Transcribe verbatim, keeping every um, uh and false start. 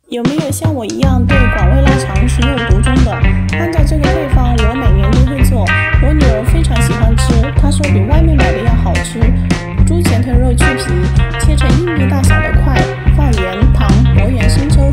有没有像我一样对广味腊肠情有独钟的？按照这个配方，我每年都会做。我女儿非常喜欢吃，她说比外面买的要好吃。猪前腿肉去皮，切成硬币大小的块，放盐、糖、薄盐、生抽。